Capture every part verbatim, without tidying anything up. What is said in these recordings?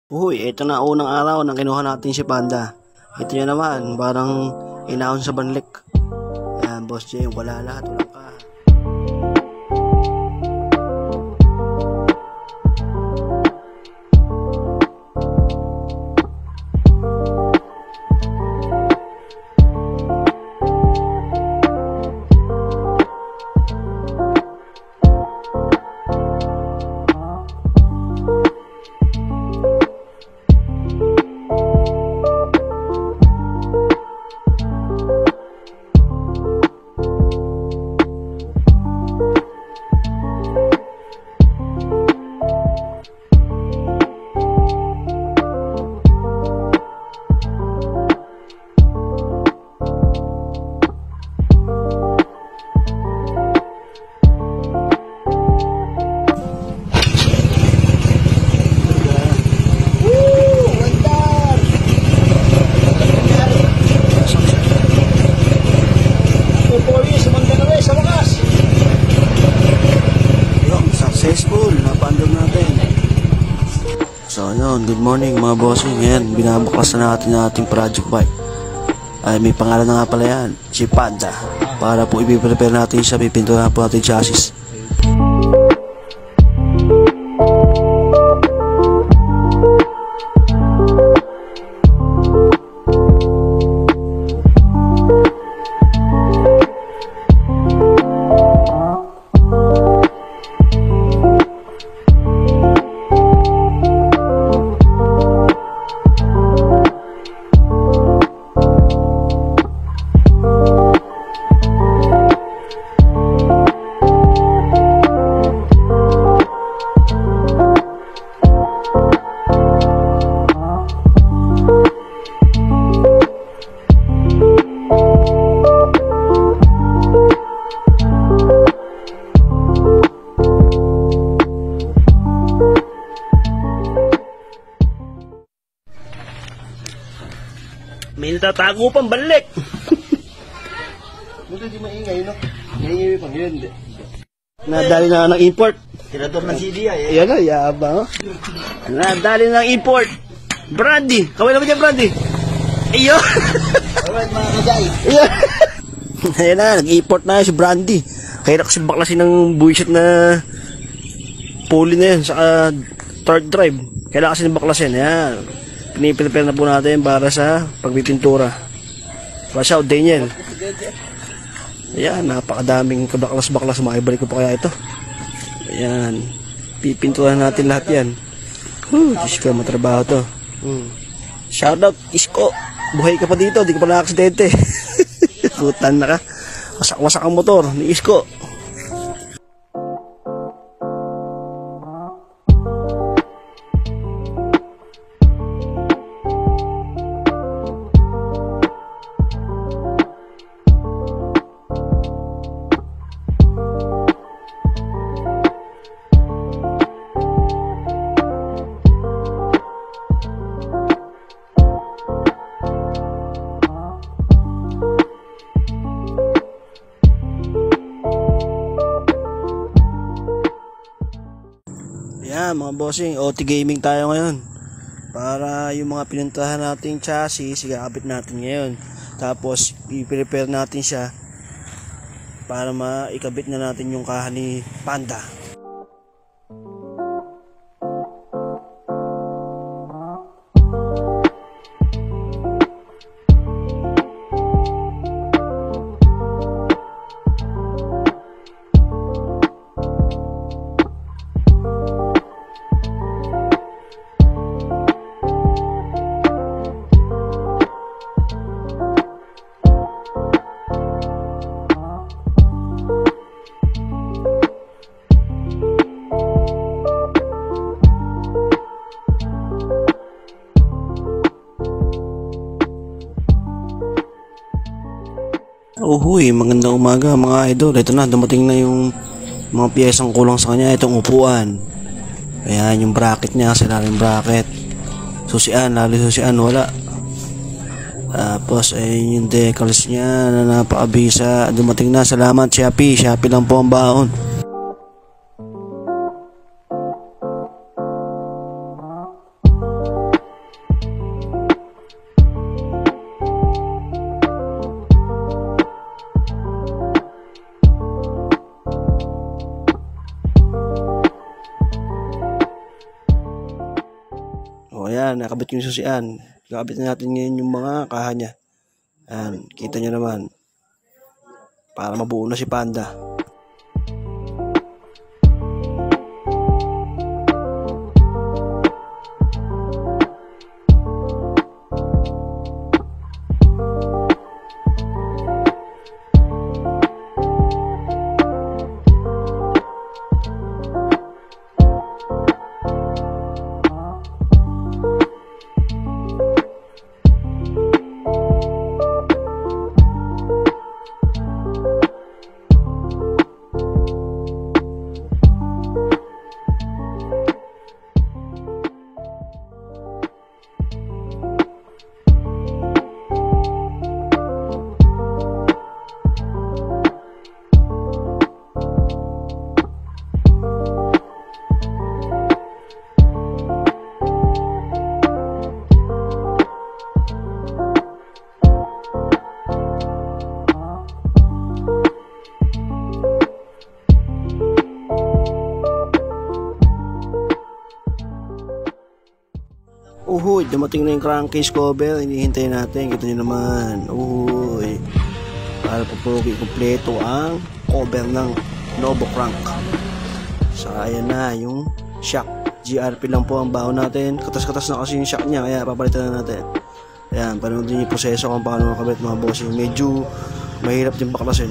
Uy, ito na unang araw na kinuha natin si Panda. Ito yun naman, parang inaon sa banlik. Ayan, boss J, wala lahat, walang ka. Successful, napandog natin. So yun, good morning mga bossing. Ngayon, binabaklas na natin yung ating project bike. Ay, may pangalan na nga pala yan, si Panda. Para po i-prepare natin siya, pipinturahan po natin chassis. May natatago pang balik. Buti di maingay, no? Maingay pang yun. Nadali na ng import. Tinador ng C D I eh. Yan o, yabang. Nadali ng import. Brandy. Kaway naman dyan, Brandy. Iyo. Alright mga kajay. Iyo. Ayan na, nag-import na si Brandy. Kaya kasi baklasin ng buwisit na pulley na yun sa third drive. Kailangan kasi baklasin. Ayan. Piniprepare na po natin para sa pagpipintura. Watch out, Daniel. Ayan, napakadaming kabaklas-baklas. Makibalik ko pa kaya ito. Ayan. Pipinturahan natin lahat yan. Huh, Diyos ko, matrabaho to. Hmm. Shoutout, Isko. Buhay ka pa dito, di ka pa na-aksidente. Kutan na ka. Wasak-wasak ang motor ni Isko. Yan mga bossing, O T gaming tayo ngayon. Para yung mga pinuntahan nating chassis, sigakabit natin ngayon. Tapos i-prepare natin siya para maikabit na natin yung kaha ni Panda. Uhuy, magandang umaga mga idol. Ito na, dumating na yung mga piyesang kulang sa kanya. Itong upuan. Ayan, yung bracket niya, sila rin bracket. Susian, lalo susian, wala. Tapos, ayun yung decals niya na napakabisa. Dumating na, salamat Shopee. Shopee lang po ang baon. O yan, nakabit yung susian. Nakabit na natin ngayon yung mga kaha niya. Yan, kita nyo naman. Para mabuo na si Panda. Uhuy, dumating na yung crankcase cover. Hinihintay natin. Kita nyo naman. Uhuy. Para papugi kompleto ang cover ng Novo Crank. Saka ayan na yung shock. G R P lang po ang baho natin. Katas-katas na kasi yung shock niya. Kaya papalitan na natin. Ayan, panoodin yung proseso kung paano makabit mga bossing. Medyo mahirap din baklasin.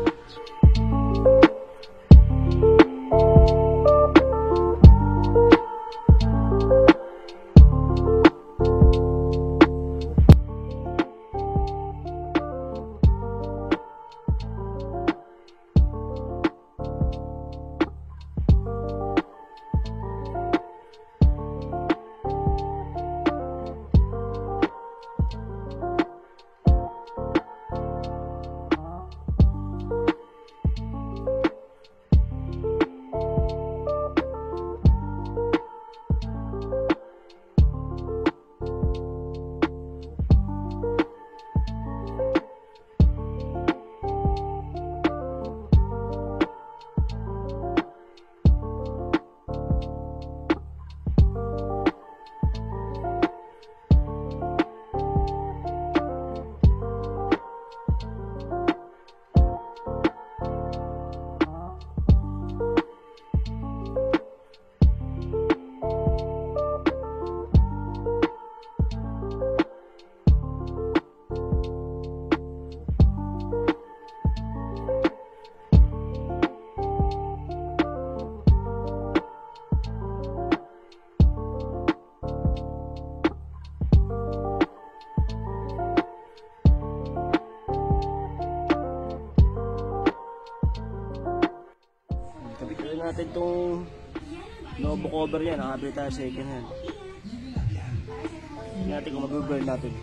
Natin itong Novo cover yan, nakabili tayo second hand. Hindi natin kung mag-burn natin.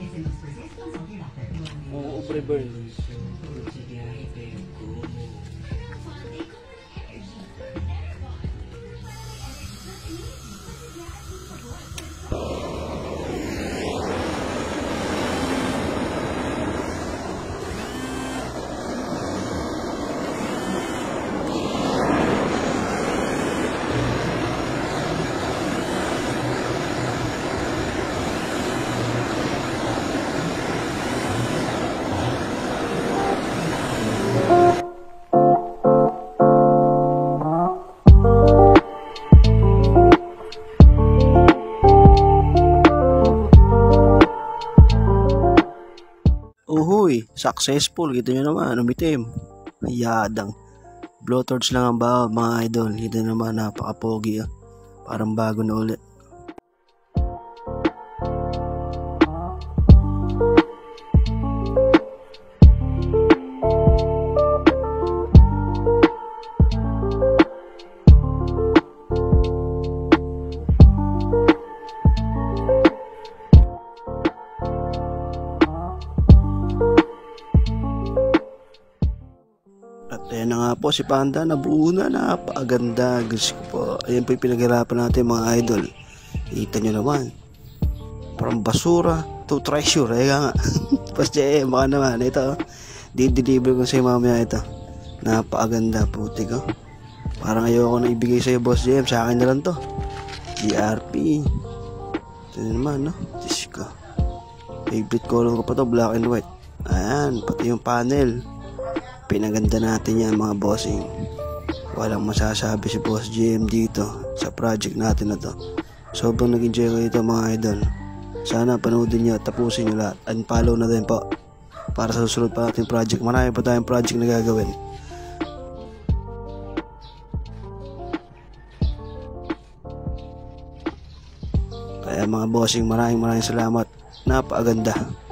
Oo, ubre-burn. Uhuy, successful. Kita nyo naman, umitim. Yadang. Blowtorch lang ang baho, mga idol. Kita nyo naman, napaka-pogi. Ah. Parang bago na ulit. At ayan na nga po si Panda, nabuo na, napakaganda. Gusto ko po. Ayan po yung pinaghirapan natin mga idol. Kita nyo naman. From basura to treasure. Ayan nga. Basta eh, baka naman. Ito, di-deliver ko sa'yo mamaya ito. Napakaganda puti ko. Parang ayoko na ibigay sa'yo Boss J M. Sa akin na lang to. G R P. Ito Ito na naman, no? Diyos ko. Favorite color ko pa to, black and white. Ayan, pati yung panel. Pinaganda natin yan, mga bossing. Walang masasabi si Boss G M dito sa project natin na to. Sobrang nag-enjoy ko ito, mga idol. Sana panoodin nyo at tapusin nyo lahat. And follow na din po para sa susunod pa natin project. Marami pa tayong project na gagawin. Kaya mga bossing, maraming maraming salamat. Napakaganda.